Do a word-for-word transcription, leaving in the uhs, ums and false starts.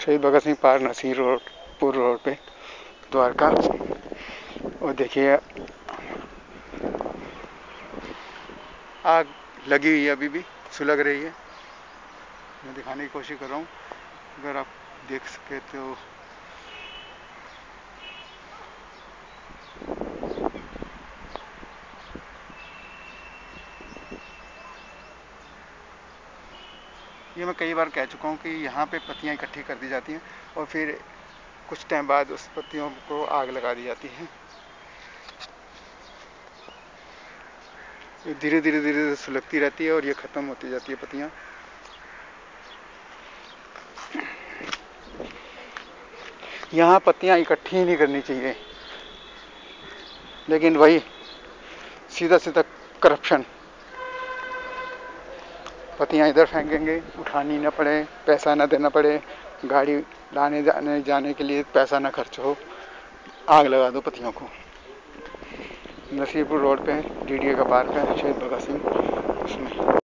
शहीद Bhagat Singh park Narsingh road पूर्व road पे द्वारका। और देखिए आग लगी हुई है, अभी भी सुलग रही है। मैं दिखाने की कोशिश कर रहा हूँ, अगर आप देख सके तो। ये मैं कई बार कह चुका हूँ कि यहाँ पे पत्तियाँ इकट्ठी कर दी जाती हैं और फिर कुछ टाइम बाद उस पत्तियों को आग लगा दी जाती है। ये धीरे धीरे धीरे सुलगती रहती है और ये ख़त्म होती जाती है पत्तियाँ। यहाँ पत्तियाँ इकट्ठी ही नहीं करनी चाहिए, लेकिन वही सीधा सीधा करप्शन। पत्तियाँ इधर फेंकेंगे, उठानी ना पड़े, पैसा ना देना पड़े, गाड़ी लाने जाने जाने के लिए पैसा ना खर्च हो, आग लगा दो पत्तियों को। नसीरपुर रोड पे डी डी ए का पार्क है, शहीद भगत सिंह, उसमें।